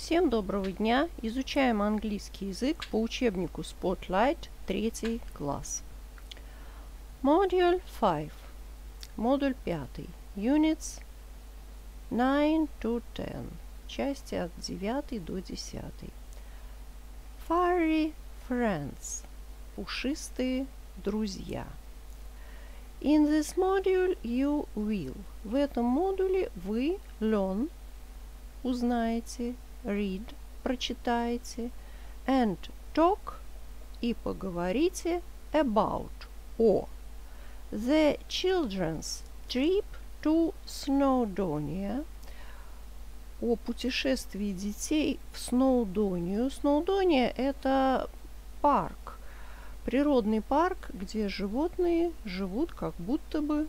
Всем доброго дня! Изучаем английский язык по учебнику Spotlight, 3 класс. Module 5. Модуль 5. Units 9 to 10. Части от 9 до 10. Furry friends. Пушистые друзья. In this module you will. В этом модуле вы learn, узнаете, read, прочитаете, and talk, и поговорите about, о the children's trip to Snowdonia, о путешествии детей в Сноудонию. Сноудония – это парк, природный парк, где животные живут как будто бы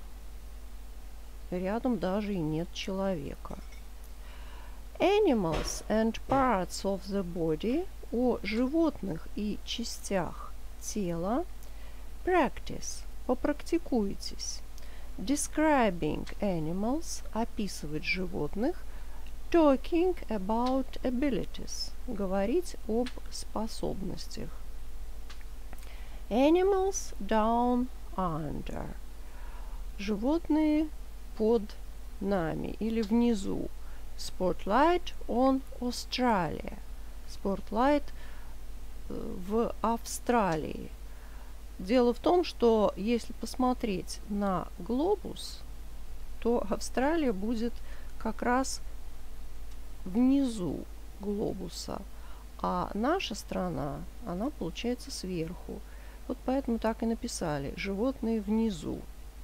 рядом даже и нет человека. Animals and parts of the body, о животных и частях тела. Practice, попрактикуйтесь. Describing animals, описывать животных. Talking about abilities, говорить об способностях. Animals down under, животные под нами или внизу. Spotlight on Australia. Spotlight в Австралии. Дело в том, что если посмотреть на глобус, то Австралия будет как раз внизу глобуса, а наша страна, она получается сверху. Вот поэтому так и написали: животные внизу.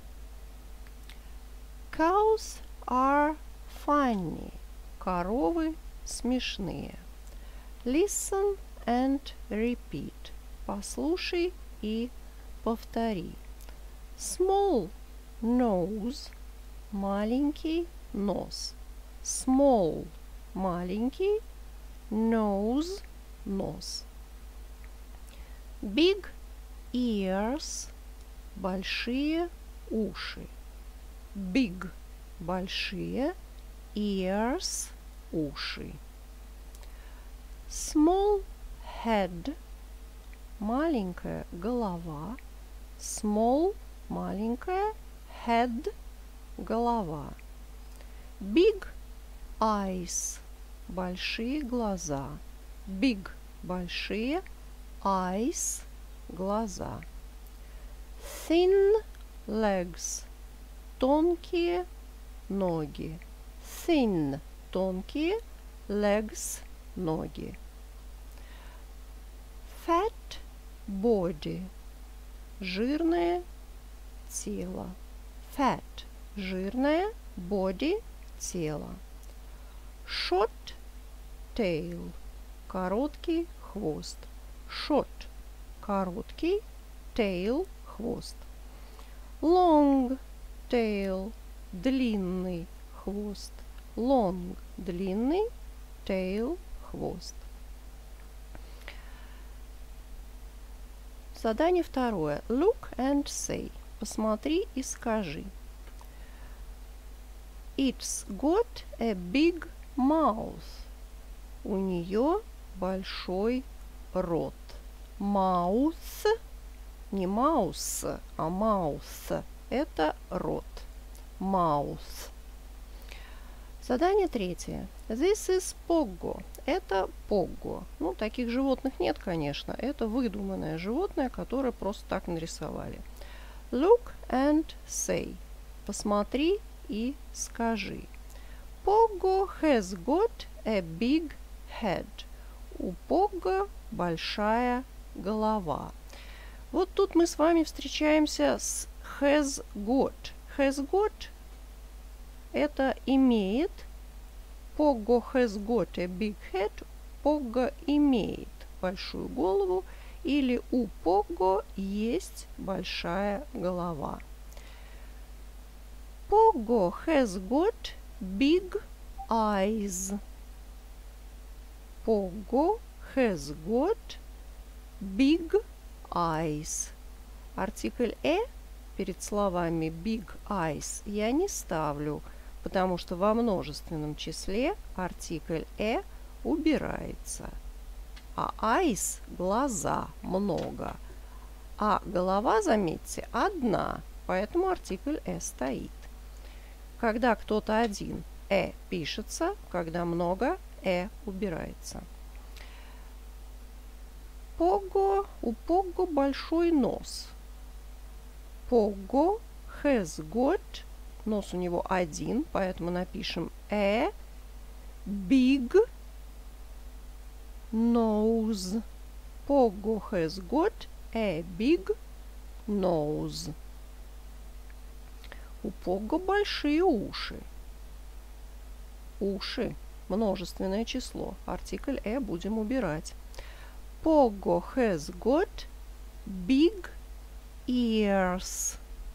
Cows are funny. Коровы смешные. Listen and repeat. Послушай и повтори. Small nose. Маленький нос. Small. Маленький. Nose. Нос. Big ears. Большие уши. Big. Большие. Ears – уши. Small head – маленькая голова. Small – маленькая. Head – голова. Big eyes – большие глаза. Big – большие. Eyes – глаза. Thin legs – тонкие ноги. Thin – тонкие, legs – ноги. Fat body – жирное тело. Fat – жирное, body – тело. Short tail – короткий хвост. Short – короткий, tail – хвост. Long tail – длинный хвост. Long – длинный, tail – хвост. Задание второе. Look and say. Посмотри и скажи. It's got a big mouth. У нее большой рот. Mouth, не mouse, а mouth. Это рот. Mouth. Задание третье. This is Poggo. Это Poggo. Ну, таких животных нет, конечно. Это выдуманное животное, которое просто так нарисовали. Look and say. Посмотри и скажи. Poggo has got a big head. У Poggo большая голова. Вот тут мы с вами встречаемся с has got. Has got это имеет. Poggo has got a big head. Poggo имеет большую голову. Или у Poggo есть большая голова. Poggo has got big eyes. Poggo has got big eyes. Артикль перед словами big eyes я не ставлю, потому что во множественном числе артикль убирается. А eyes – глаза, много. А голова, заметьте, одна, поэтому артикль стоит. Когда кто-то один, пишется, когда много, убирается. Пого, у Пого большой нос. Пого has got, нос у него один, поэтому напишем big nose. Poggo has got a big nose. У Погго большие уши. Уши – множественное число. Артикль будем убирать. Poggo has got big ears.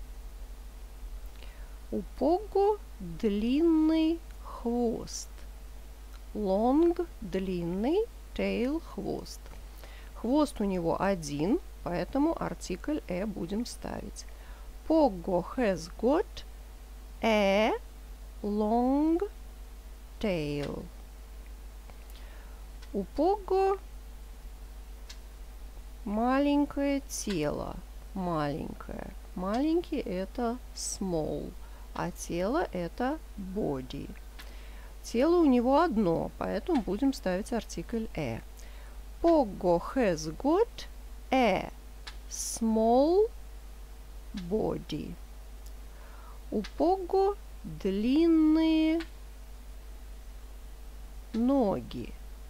У Погго длинный хвост. Long – длинный, tail – хвост. Хвост у него один, поэтому артикль будем ставить. Poggo has got a long tail. У Погго маленькое тело. Маленькое. Маленький – это small, а тело – это body. Тело у него одно, поэтому будем ставить артикль Poggo has got a small body. У Погго длинные ноги.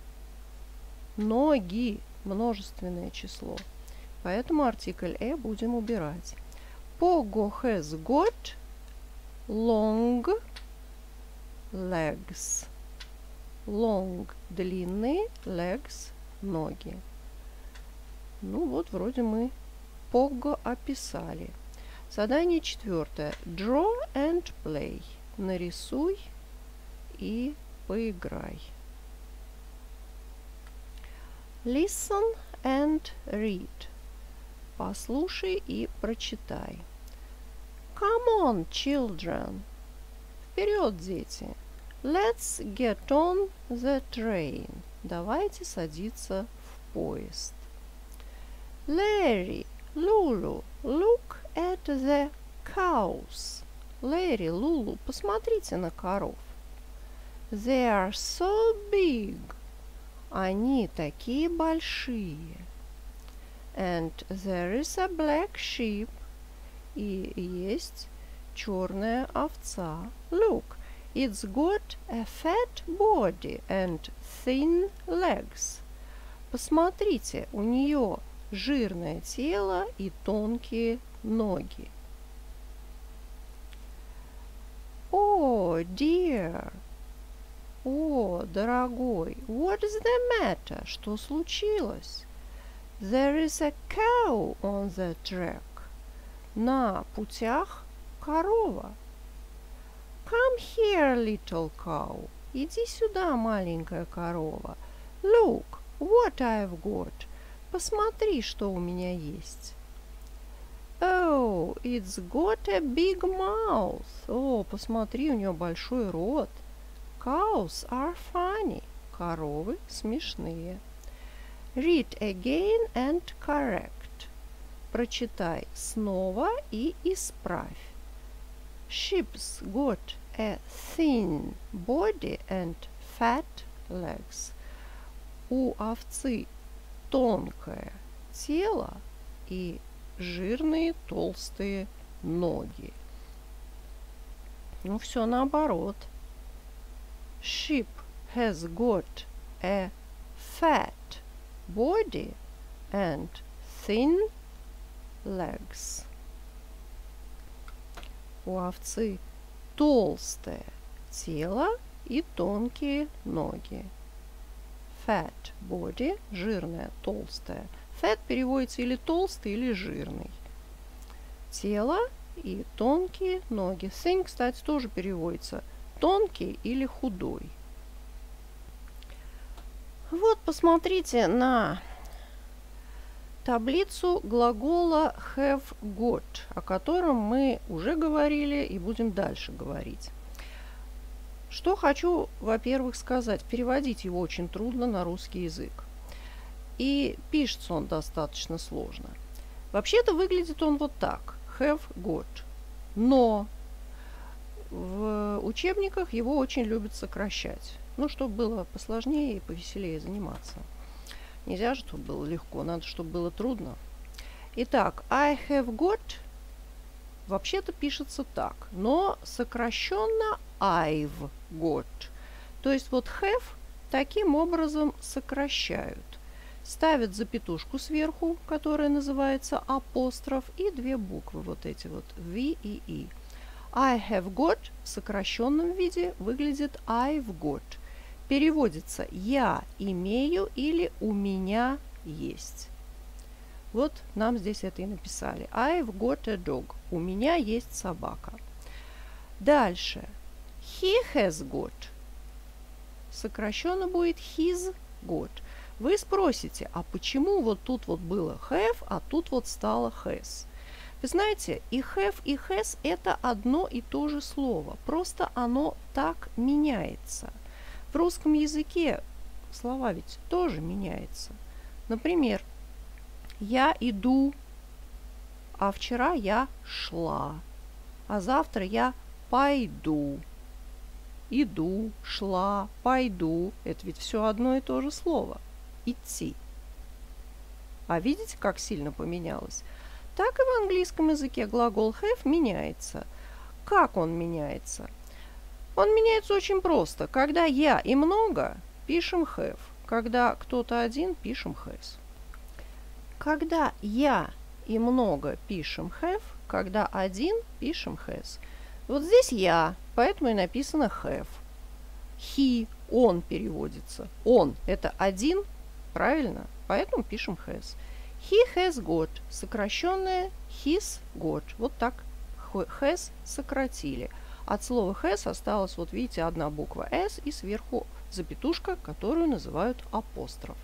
Ноги – множественное число, поэтому артикль будем убирать. Poggo has got long legs. Long – длинные, legs – ноги. Ну вот, вроде мы Poggo описали. Задание 4. Draw and play. Нарисуй и поиграй. Listen and read. Послушай и прочитай. Come on, children. Вперед, дети. Let's get on the train. Давайте садиться в поезд. Larry, Lulu, look at the cows. Larry, Lulu, посмотрите на коров. They are so big. Они такие большие. And there is a black sheep. И есть черная овца. Look, it's got a fat body and thin legs. Посмотрите, у нее жирное тело и тонкие ноги. Oh, dear. О, дорогой, what is the matter? Что случилось? There is a cow on the track. На путях корова. Come here, little cow. Иди сюда, маленькая корова. Look, what I've got. Посмотри, что у меня есть. Oh, it's got a big mouth. О, посмотри, у нее большой рот. Cows are funny. Коровы смешные. Read again and correct. Прочитай снова и исправь. Sheep's got a thin body and fat legs. У овцы тонкое тело и жирные толстые ноги. Ну, все наоборот. Sheep has got a fat body and thin legs. У овцы толстое тело и тонкие ноги. Fat body – жирная, толстая. Fat переводится или толстый, или жирный. Тело и тонкие ноги. Thin, кстати, тоже переводится тонкий или худой. Вот, посмотрите на таблицу глагола have got, о котором мы уже говорили и будем дальше говорить. Что хочу, во-первых, сказать. Переводить его очень трудно на русский язык. И пишется он достаточно сложно. Вообще-то выглядит он вот так. Have got. Но в учебниках его очень любят сокращать. Ну, чтобы было посложнее и повеселее заниматься. Нельзя, чтобы было легко, надо, чтобы было трудно. Итак, I have got вообще-то пишется так, но сокращенно I've got. То есть вот have таким образом сокращают. Ставят запятушку сверху, которая называется апостроф, и две буквы, вот эти вот, V и E. I have got в сокращенном виде выглядит I've got. Переводится «я имею» или «у меня есть». Вот нам здесь это и написали. I've got a dog. У меня есть собака. Дальше. He has got. Сокращенно будет his got. Вы спросите, а почему вот тут вот было have, а тут вот стало has? Вы знаете, и have, и has это одно и то же слово. Просто оно так меняется. В русском языке слова ведь тоже меняются. Например, я иду, а вчера я шла, а завтра я пойду. Иду, шла, пойду. Это ведь все одно и то же слово. Идти. А видите, как сильно поменялось? Так и в английском языке глагол have меняется. Как он меняется? Он меняется очень просто. Когда я и много, пишем have. Когда кто-то один, пишем has. Когда я и много, пишем have. Когда один, пишем has. Вот здесь я, поэтому и написано have. He, он переводится. Он – это один, правильно? Поэтому пишем has. He has got, сокращенное his got. Вот так has сократили. От слова has осталась, вот видите, одна буква s и сверху запятушка, которую называют апостроф.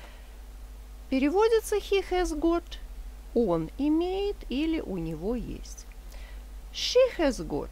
Переводится he has got, он имеет или у него есть. She has got,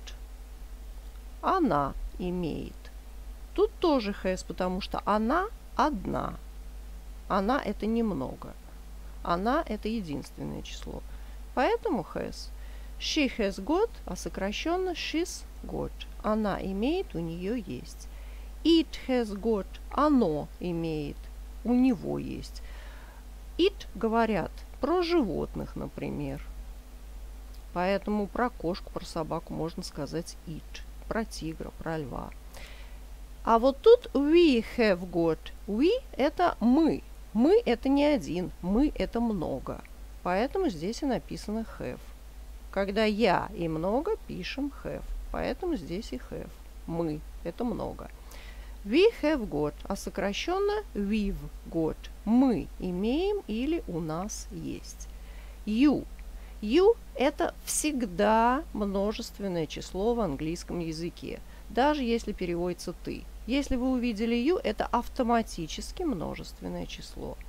она имеет. Тут тоже has, потому что она одна. Она это немного. Она это единственное число. Поэтому has. She has got, а сокращенно she's got. Она имеет, у нее есть. It has got, оно имеет, у него есть. It говорят про животных, например. Поэтому про кошку, про собаку можно сказать it. Про тигра, про льва. А вот тут we have got. We – это мы. Мы – это не один. Мы – это много. Поэтому здесь и написано have. Когда я и много, пишем have. Поэтому здесь и have. Мы – это много. We have got, а сокращенно we've got. Мы имеем или у нас есть. You. You – это всегда множественное число в английском языке, даже если переводится «ты». Если вы увидели you, это автоматически множественное число.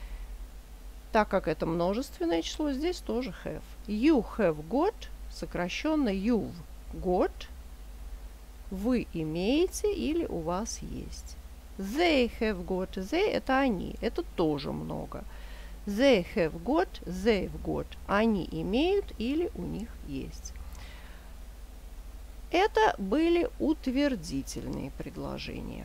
Так как это множественное число, здесь тоже have. You have got, сокращенно you've got. Вы имеете или у вас есть. They have got. They – это они. Это тоже много. They have got, they've got. Они имеют или у них есть. Это были утвердительные предложения.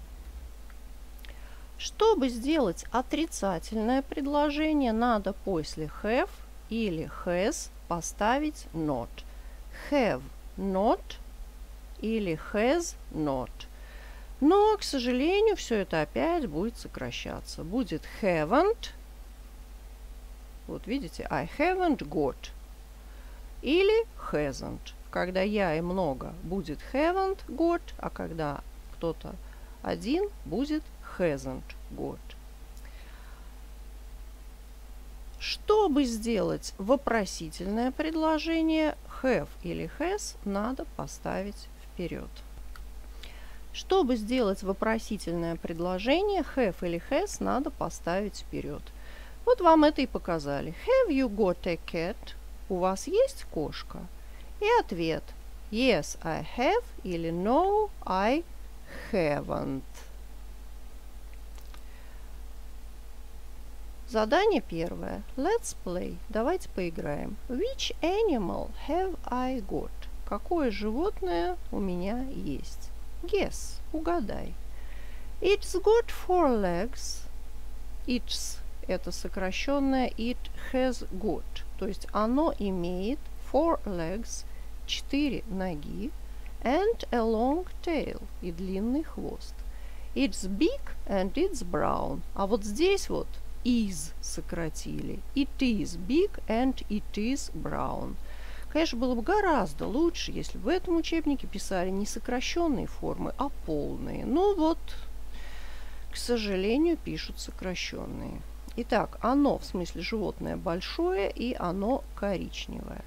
Чтобы сделать отрицательное предложение, надо после have или has поставить not. Have not или has not. Но, к сожалению, все это опять будет сокращаться. Будет haven't. Вот видите, I haven't got. Или hasn't. Когда я и много, будет haven't got, а когда кто-то один, будет hasn't got. Чтобы сделать вопросительное предложение, have или has надо поставить вперед. Чтобы сделать вопросительное предложение, have или has надо поставить вперед. Вот вам это и показали. Have you got a cat? У вас есть кошка? И ответ. Yes, I have или No, I haven't. Задание первое. Let's play. Давайте поиграем. Which animal have I got? Какое животное у меня есть? Guess. Угадай. It's got 4 legs. It's – это сокращенное it has got. То есть оно имеет 4 legs, 4 ноги, and a long tail и длинный хвост. It's big and it's brown. А вот здесь вот is сократили. It is big and it is brown. Конечно, было бы гораздо лучше, если бы в этом учебнике писали не сокращенные формы, а полные. Ну вот, к сожалению, пишут сокращенные. Итак, оно, в смысле животное, большое, и оно коричневое.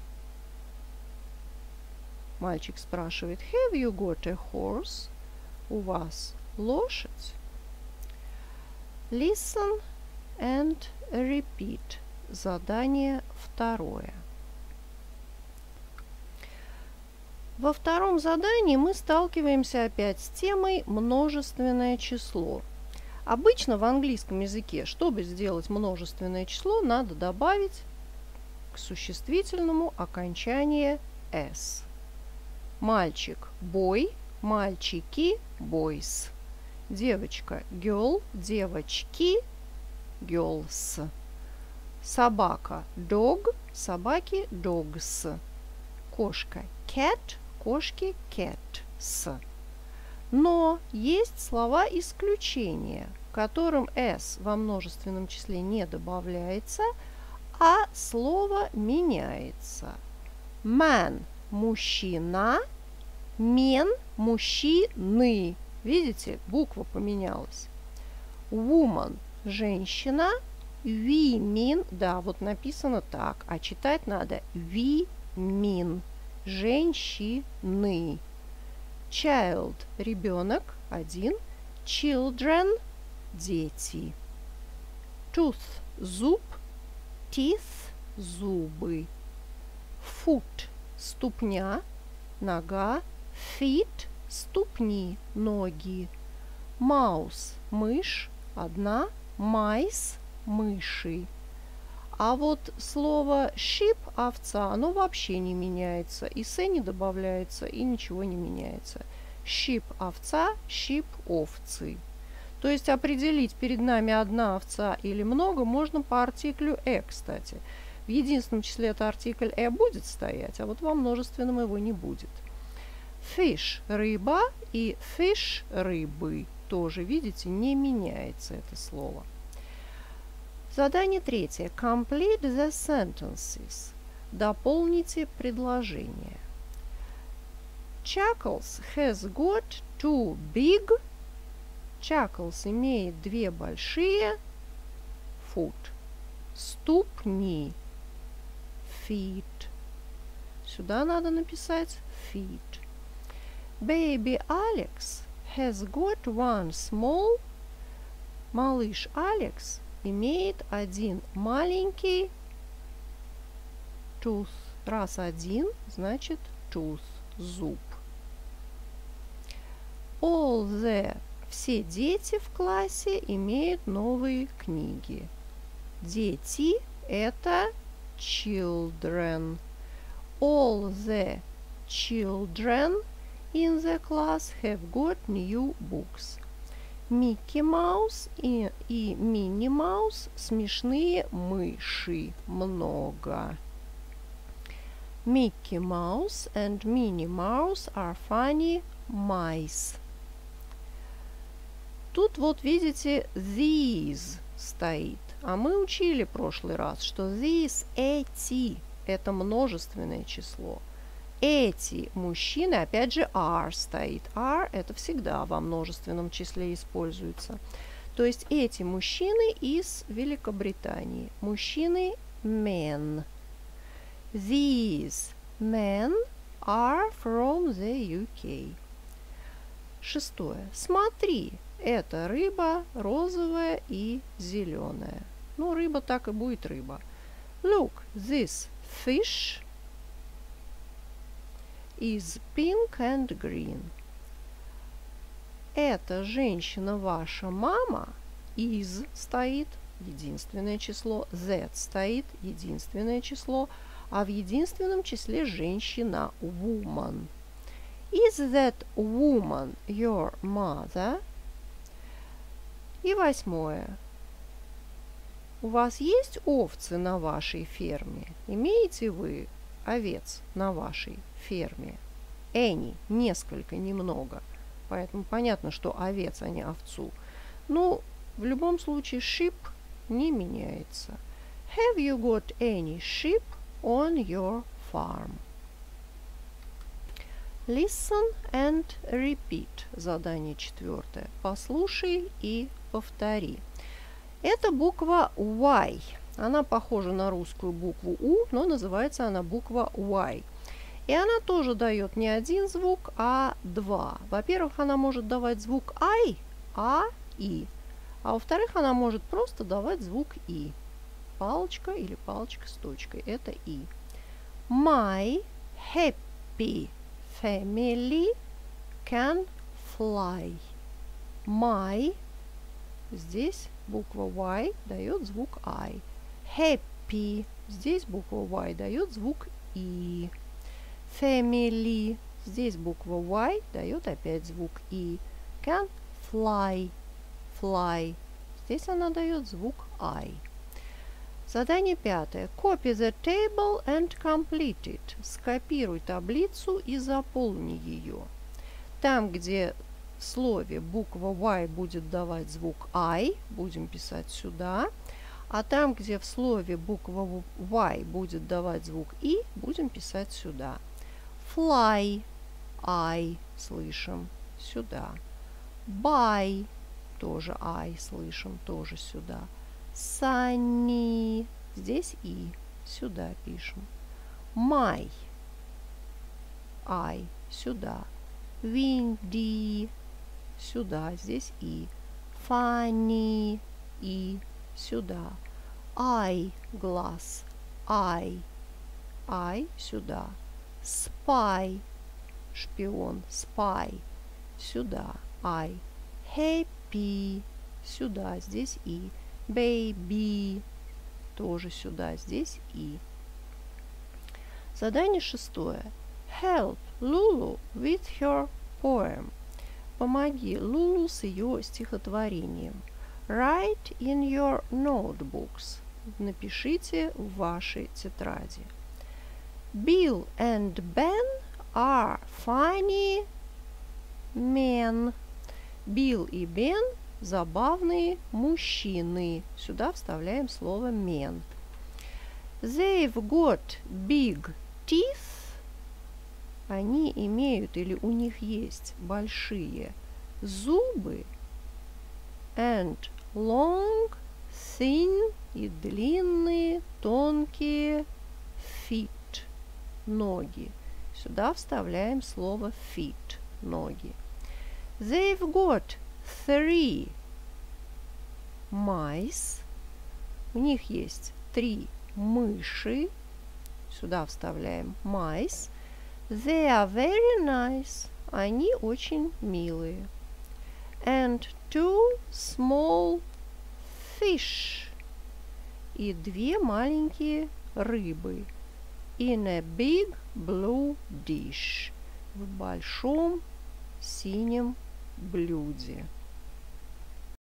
Мальчик спрашивает, have you got a horse? У вас лошадь? Listen and repeat. Задание второе. Во втором задании мы сталкиваемся опять с темой множественное число. Обычно в английском языке, чтобы сделать множественное число, надо добавить к существительному окончание s. Мальчик – boy, мальчики – boys. Девочка – girl, девочки – girls. Собака – dog, собаки – dogs. Кошка – cat, кошки – cats. Но есть слова исключения, которым s во множественном числе не добавляется, а слово меняется. Man – мужчина, men – мужчины. Видите, буква поменялась. Woman – женщина, women – да, вот написано так, а читать надо women – женщины. Child – ребенок, один, children – дети. Tooth – зуб, teeth – зубы. Foot – ступня, нога, feet – ступни, ноги. Mouse – мышь, одна, mice – мыши. А вот слово sheep – овца, оно вообще не меняется. И с не добавляется, и ничего не меняется. Sheep – овца, sheep – овцы. То есть определить, перед нами одна овца или много, можно по артиклю «э», кстати. В единственном числе это артикль «э» будет стоять, а вот во множественном его не будет. Fish – рыба, и fish – рыбы. Тоже, видите, не меняется это слово. Задание третье. Complete the sentences. Дополните предложение. Chuckles has got 2 big. Chuckles имеет 2 большие foot. Ступни. Feet. Сюда надо написать feet. Baby Alex has got 1 small. Малыш Алекс имеет 1 маленький tooth. Раз 1, значит tooth, зуб. All the, все дети в классе имеют новые книги. Дети – это children. All the children in the class have got new books. Микки Маус и Минни Маус – смешные мыши. Много. Mickey Mouse and Minnie Mouse are funny mice. Тут вот видите these стоит. А мы учили в прошлый раз, что these – эти. Это множественное число. Эти мужчины, опять же, are стоит. Are – это всегда во множественном числе используется. То есть эти мужчины из Великобритании. Мужчины – men. These men are from the UK. Шестое. Смотри, это рыба розовая и зеленая. Ну, рыба так и будет рыба. Look, this fish is pink and green. эта женщина ваша мама, is стоит единственное число, that стоит единственное число, а в единственном числе женщина woman. Is that woman your mother? И 8. У вас есть овцы на вашей ферме? Имеете вы овец на вашей ферме? Any, несколько, немного. Поэтому понятно, что овец, а не овцу. Ну, в любом случае, sheep не меняется. Have you got any sheep on your farm? Listen and repeat. Задание 4. Послушай и повтори. Это буква Y. Она похожа на русскую букву У, но называется она буква Y. И она тоже дает не один звук, а два. Во-первых, она может давать звук I, А, И. А во-вторых, она может просто давать звук И. Палочка или палочка с точкой. Это И. My happy family can fly. My. Здесь буква Y дает звук I. Happy. Здесь буква Y дает звук И. Family. Здесь буква Y дает опять звук И. Can fly. Fly. Здесь она дает звук I. Задание 5. Copy the table and complete it. Скопируй таблицу и заполни ее. Там, где в слове буква Y будет давать звук I, будем писать сюда. А там, где в слове буква Y будет давать звук И, будем писать сюда. Fly. I слышим сюда. Buy. Тоже I слышим, тоже сюда. Sunny. Здесь И. Сюда пишем. My. I. Сюда. Windy. Сюда. Здесь И. Funny. И. Сюда. Eye. Глаз. I. I. Сюда. Spy. Шпион. Spy. Сюда. I. Happy. Сюда. Здесь И. Baby. Тоже сюда. Здесь И. Задание 6. Help Lulu with her poem. Помоги Лулу с ее стихотворением. Write in your notebooks. Напишите в вашей тетради. Bill and Ben are funny men. Билл и Бен – забавные мужчины. Сюда вставляем слово men. They've got big teeth. Они имеют или у них есть большие зубы. And long, thin и длинные, тонкие feet. Ноги. Сюда вставляем слово feet. Ноги. They've got 3 mice. У них есть 3 мыши. Сюда вставляем mice. They are very nice. Они очень милые. And 2 small fish. И 2 маленькие рыбы. In a big blue dish. В большом синем блюде.